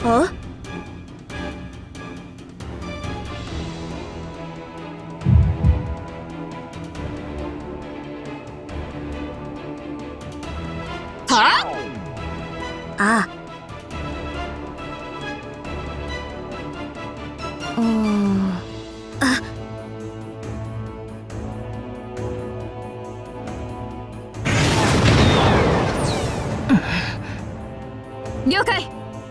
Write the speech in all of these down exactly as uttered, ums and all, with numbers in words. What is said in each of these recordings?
あ？はあ？ああ。うーん。あ。了解。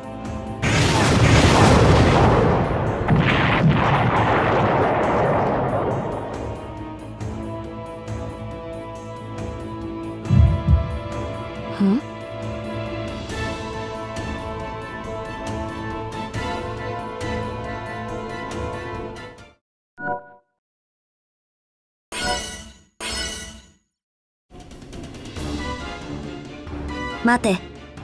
ん？待て。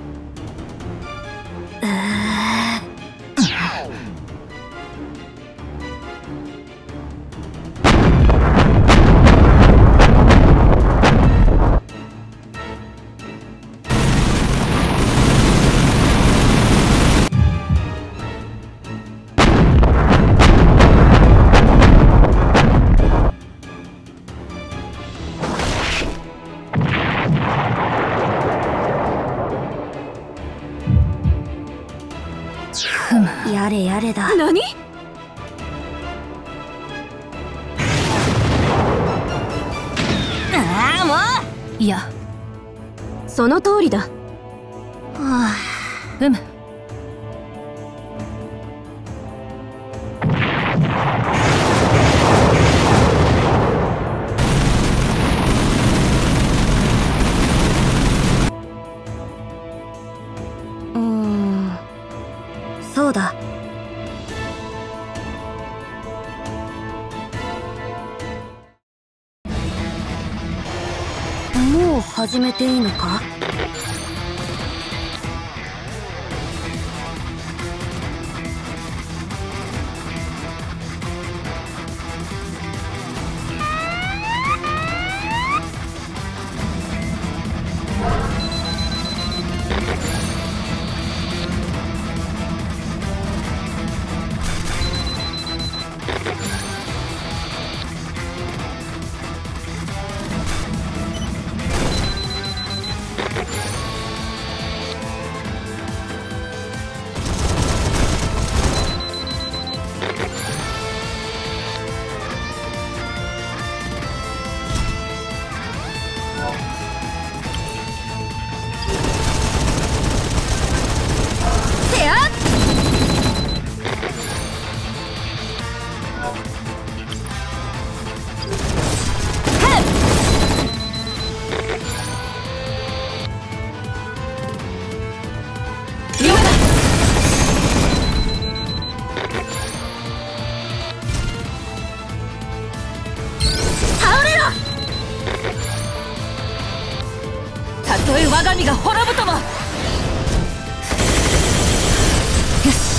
やれやれだ。何？ああ、もう。いや、その通りだ。はあ、うむ。うーん、そうだ。もう始めていいのか？たとえ我が身が滅ぶとも。よし。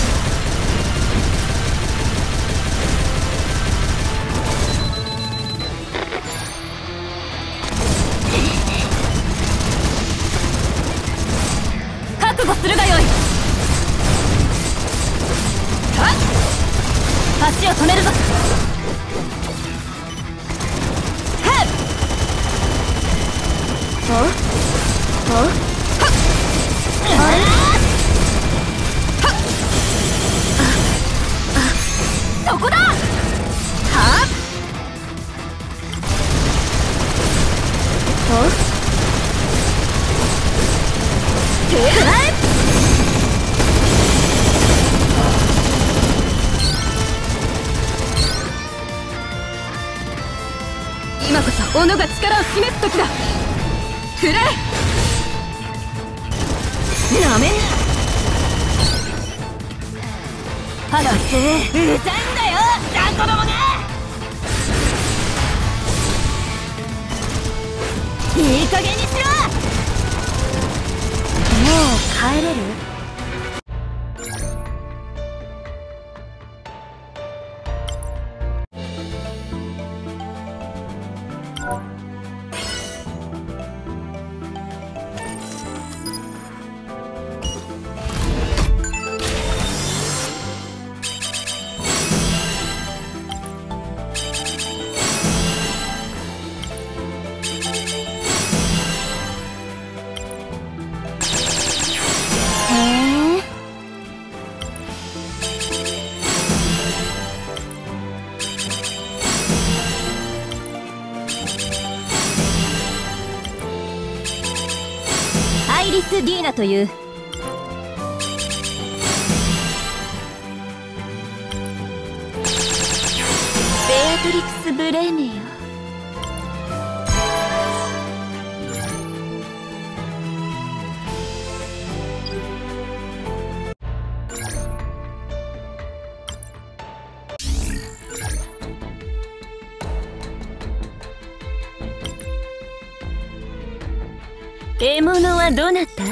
覚悟するがよい。はっ、足を止めるぞ。はっ。お？あ？はっ！あれ？はっ！あ、そこだ！はっ！お？てらえ！今こそ己が力を示す時だ。食らえ！なめんな。歯がうざいんだよ、雑魚どもが。いい加減にしろ。もう帰れる？ リス・ディーナという。ベアトリクス・ブレーメよ。獲物はどなた？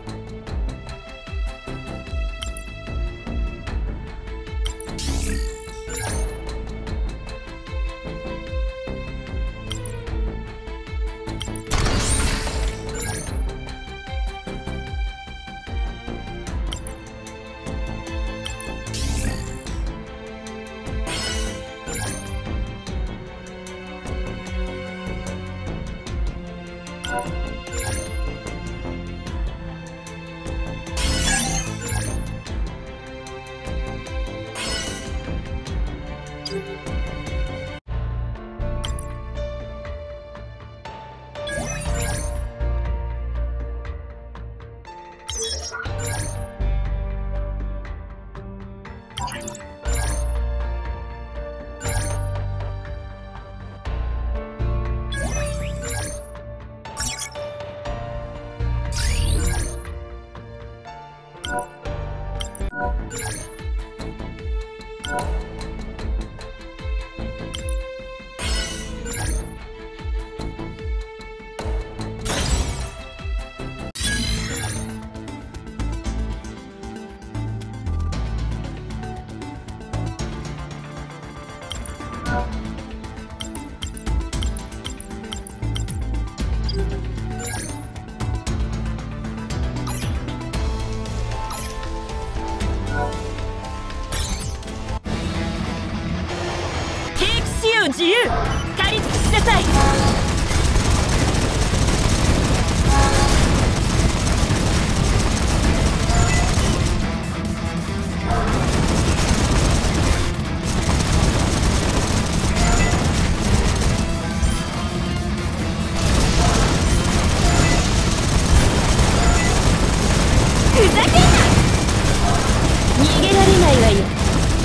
自由狩り尽くしなさい。ふざけんな。逃げられないわよ。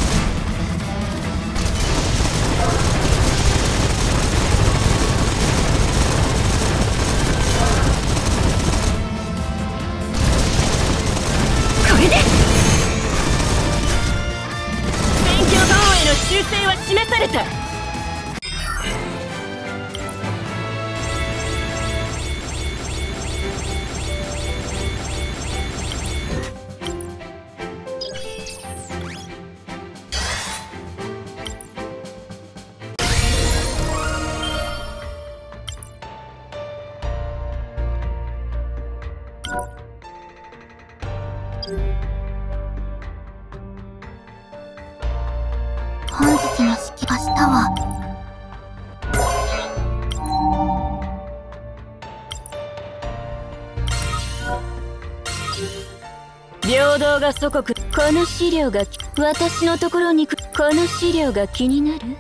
修正は示された。 本日の式、明日は平等が祖国。この資料が私のところに来。この資料が気になる？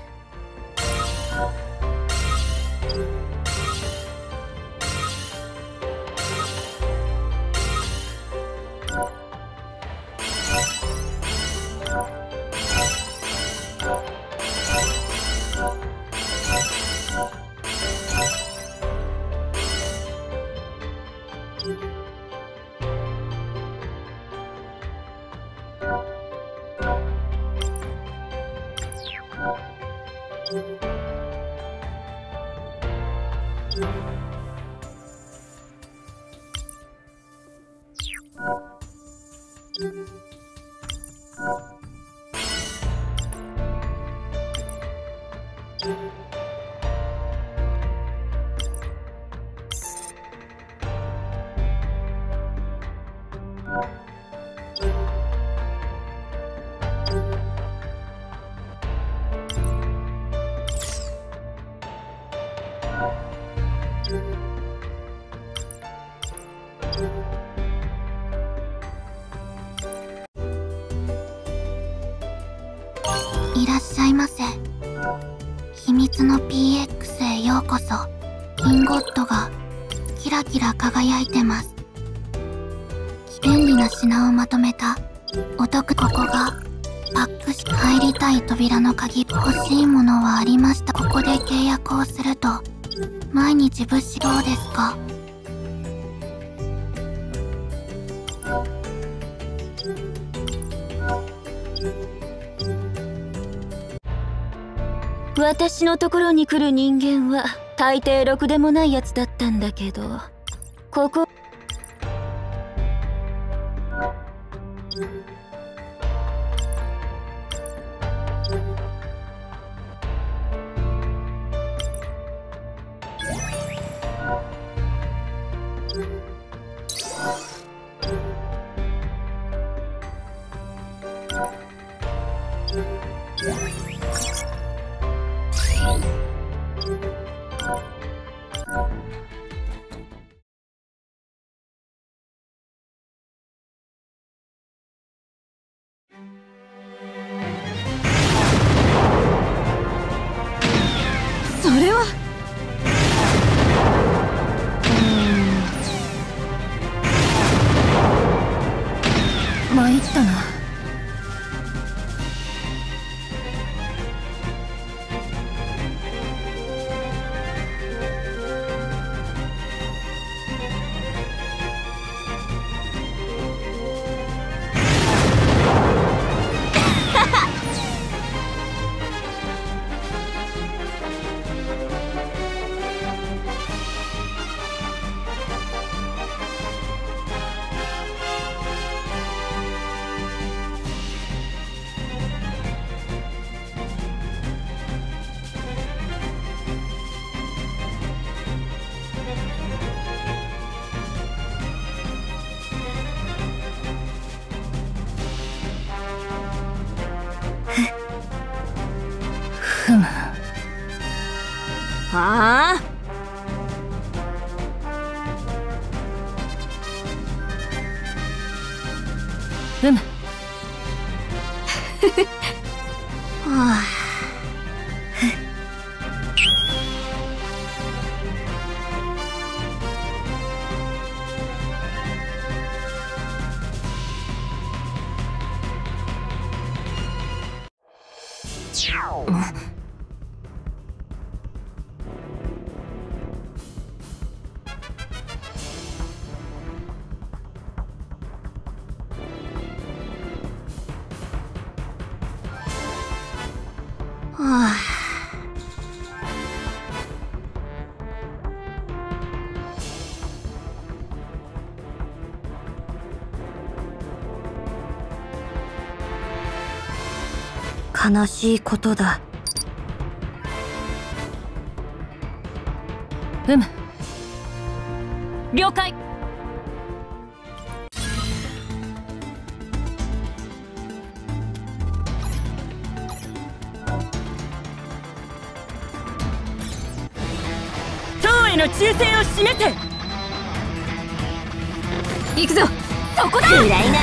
いらっしゃいませ。秘密の ピーエックス へようこそ。インゴットがキラキラ輝いてます。 便利な品をまとめたお得。ここがパックし入りたい扉の鍵。欲しいものはありました。ここで契約をすると毎日物資。どうですか？ 私のところに来る人間は大抵ろくでもないやつだったんだけど、ここそれはうーん参ったな。ふむ。はあ？ふむ。はあ。はあ。悲しいことだ。うむ。了解。塔への忠誠を示せ。行くぞ。そこだ。暗いな。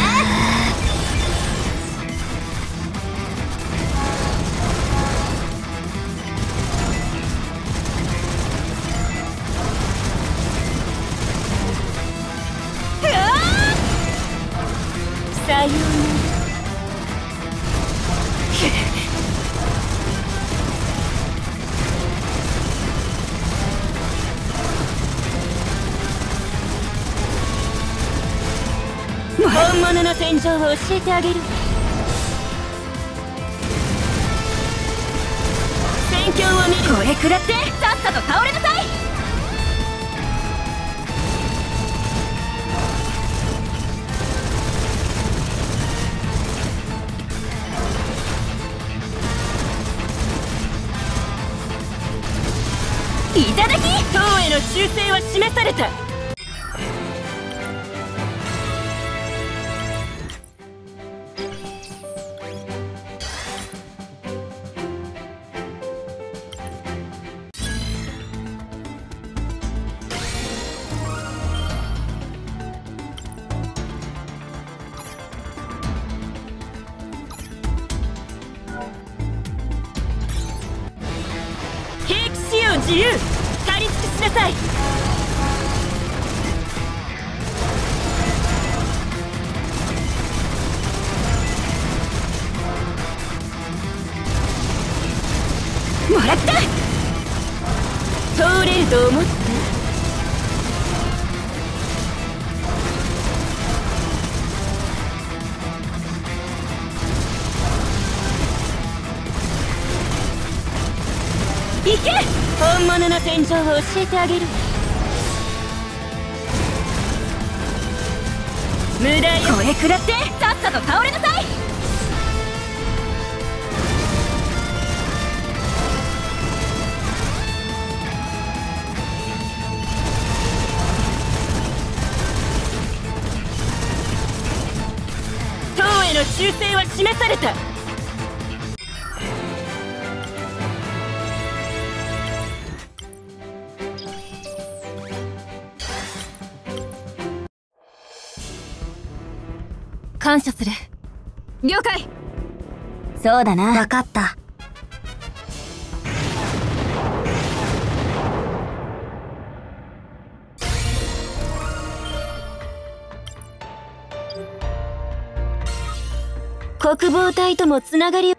さようなら。本物の戦場を教えてあげる。戦況を見る。これ食らってさっさと倒れなさい。いただき。塔への忠誠は示された。兵器使用自由。借り尽くしなさい。 戦場を教えてあげる。無駄よ。これ食らってさっさと倒れなさい。塔への忠誠は示された。感謝する。了解。 そうだな。分かった。 国防隊ともつながりを。